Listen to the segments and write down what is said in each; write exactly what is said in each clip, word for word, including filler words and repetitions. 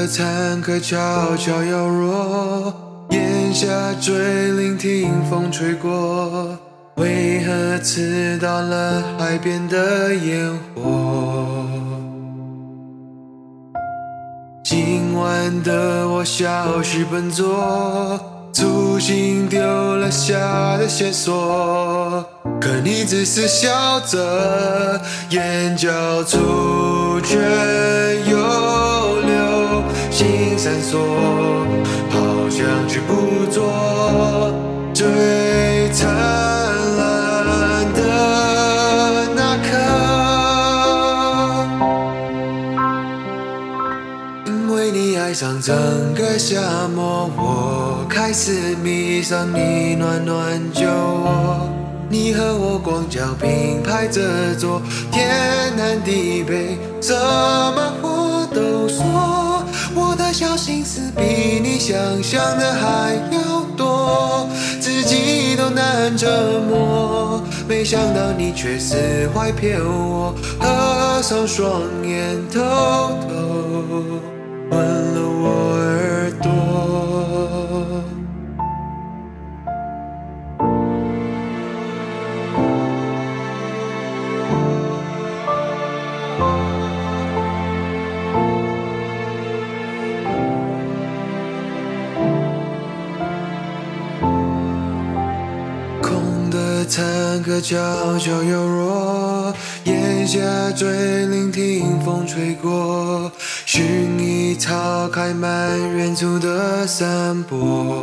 的残刻悄悄摇落，檐下坠聆听风吹过，为何刺到了海边的烟火？今晚的我消失奔波，粗心丢了下的线索，可你只是笑着，眼角处却又流星闪烁，好想去捕捉最灿烂的那刻，因为你爱上整个夏末，我开始迷上你暖暖酒窝，你和我光脚并排着坐，天南地北什么话都说，我的小心思比你想象的还要多，自己都难折磨，没想到你却是怀骗我，合上双眼偷偷吻了我耳朵。残刻悄悄摇落，檐下坠聆听风吹过，薰衣草开满远处的山坡，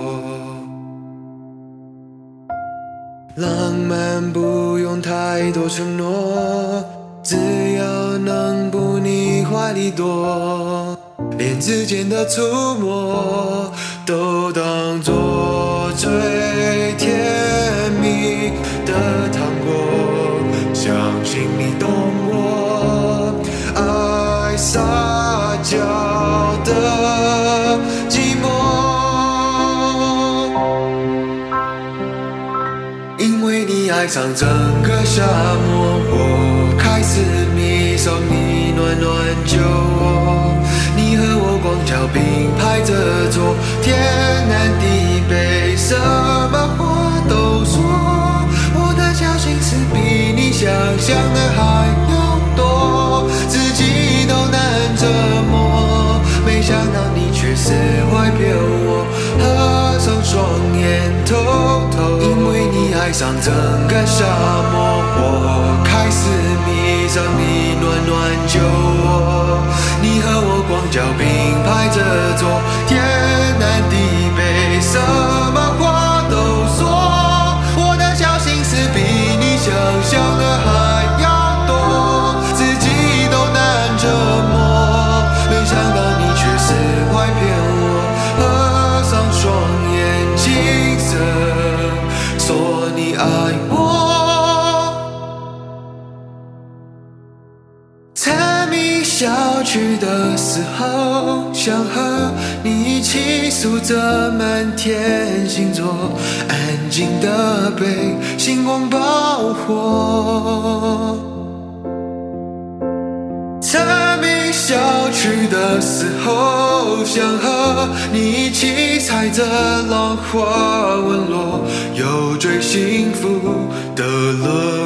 浪漫不用太多承诺，只要能步你怀里躲，连指尖的触摸都当作最甜蜜的糖果，相信你懂我爱撒娇的寂寞，因为你爱上整个夏末，我开始迷上你暖暖酒窝，你和我光脚并排着坐，天南地北什么话都说，我的小心思比你想象的还要多，自己都难折磨，没想到你却是怀骗我，合上双眼偷偷，因为你爱上整个沙漠，我开始迷上你暖暖酒窝，你和我光脚并排着坐，天南地北什么话都说，我的小心思比你想象的还要多，自己都难折磨，没想到你却是怀骗我，合上双眼青涩，说你爱我。柴米小聚的时候，想和你一起数着满天星座，安静的被星光包裹。柴米小聚的时候，想和你一起踩着浪花纹落，有最幸福的乐